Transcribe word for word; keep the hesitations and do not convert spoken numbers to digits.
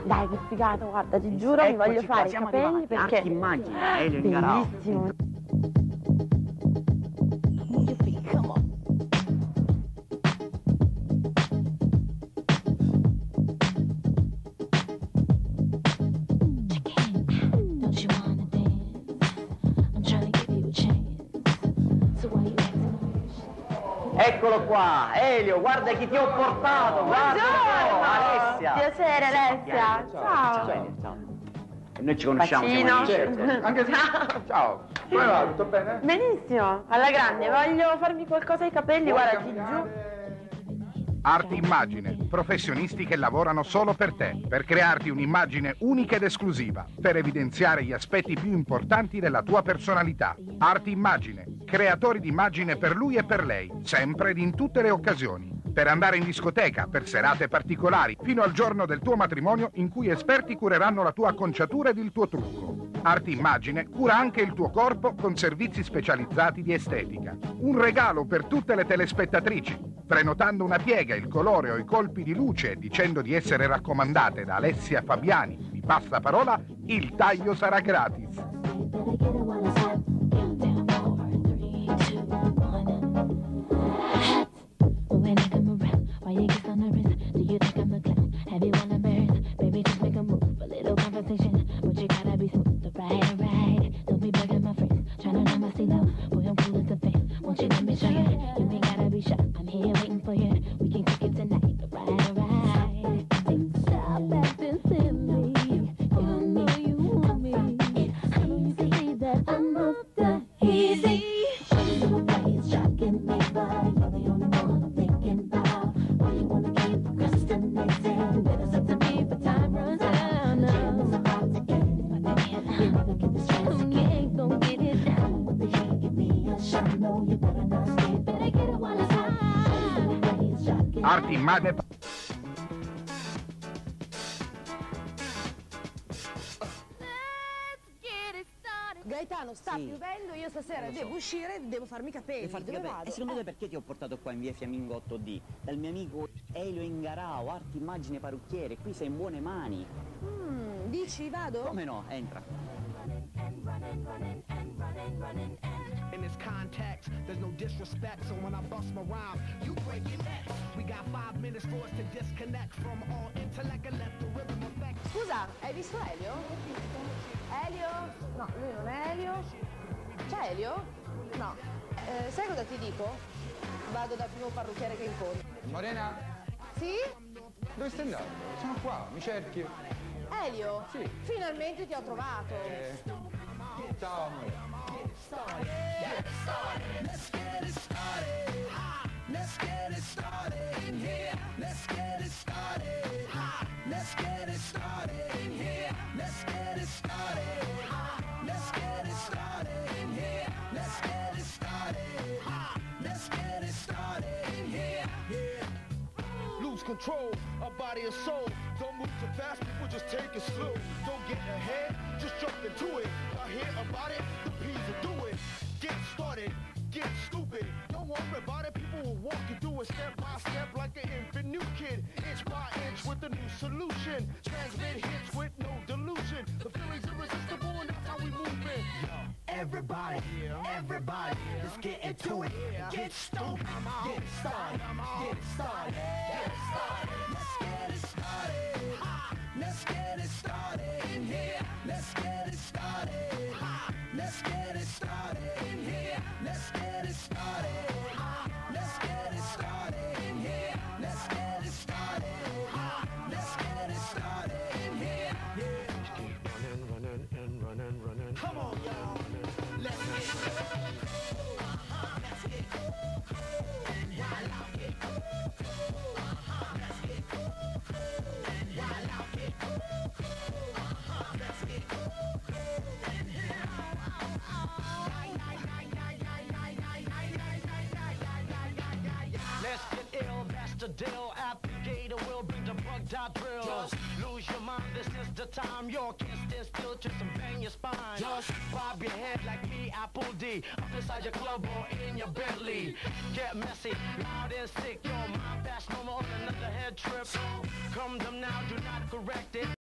Dai, che figata, guarda, ti giuro, mi voglio Eccoci qua, fare i siamo capelli arrivati. perché... Arti Immagine, Elio Ingarao. Bellissimo. Eccolo qua, Elio, guarda chi ti ho portato, guarda. Buongiorno! Alessia. Piacere, Alessia. Ciao. Ciao. Ciao. E noi ci conosciamo, Bacino. siamo amici. Certo, anche se... Ciao, come va? Tutto bene? Benissimo, alla grande, voglio farmi qualcosa ai capelli, guarda, ti giuro. Arti Immagine, professionisti che lavorano solo per te, per crearti un'immagine unica ed esclusiva, per evidenziare gli aspetti più importanti della tua personalità. Arti Immagine, creatori di immagine per lui e per lei, sempre ed in tutte le occasioni. Per andare in discoteca, per serate particolari, fino al giorno del tuo matrimonio in cui esperti cureranno la tua acconciatura ed il tuo trucco. Arti Immagine cura anche il tuo corpo con servizi specializzati di estetica. Un regalo per tutte le telespettatrici. Prenotando una piega, il colore o i colpi di luce e dicendo di essere raccomandate da Alessia Fabiani di Passaparola, il taglio sarà gratis. Arti Immagine. Gaetano, sta Sì. piovendo, io stasera Lo so. devo uscire, devo farmi i capelli. Devi farti Dove capire. vado? E secondo Eh. te perché ti ho portato qua in via Fiamingotto D? Dal mio amico Elio Ingarao, Arti Immagine Parrucchiere. Qui sei in buone mani. Mm, dici, vado? Come no? Entra. In this context, there's no disrespect, so when I bust my rhyme, you break your neck. We got five minutes for us to disconnect from all intellect and let the rhythm affect. Scusa, hai visto Elio? Elio? No, lui non è Elio. C'è Elio? No. Eh, sai cosa ti dico? Vado dal primo parrucchiere che incontro. Morena, Sì? dove stai andando? Sono qua, mi cerchi? Elio? Sì. Finalmente ti ho trovato. Eh, ciao amore. Lose control of body and soul. Don't move too fast, people just take it slow. Don't get ahead, just jump into it. I hear about it, the P's will do it. Get started, get stupid. Don't worry about it, people will walk you through it step by step like an infant new kid. Inch by inch with a new solution. Transmit hits with no delusion. The feeling's irresistible and that's how we move it. Everybody, everybody, let's get into it. Get stupid, get started, get started, get started. Let's get it started. Ha! Let's get it started in here. Let's get it started. Ha! Let's get it started in here. Let's get it started. Ha! Let's get it started in here. Let's get it started. Ha! Let's get it started in here. Yeah. Running, running, and running, running. Come on, y'all. Let's get it. Uh-huh. Let's get it. And while I get uh-huh. Let's get it. And while I get uh-huh. Let's get it. And let's get ill, that's the deal. Applicator will bring the bug dot drill. Just lose your mind, this is the time. You can't stand still, just bang your spine. Just bob your head like me, Apple D. Up inside your club or in your Bentley. Get messy, loud and sick. Your mind fast, no more on another head trip. Come them now, do not correct it.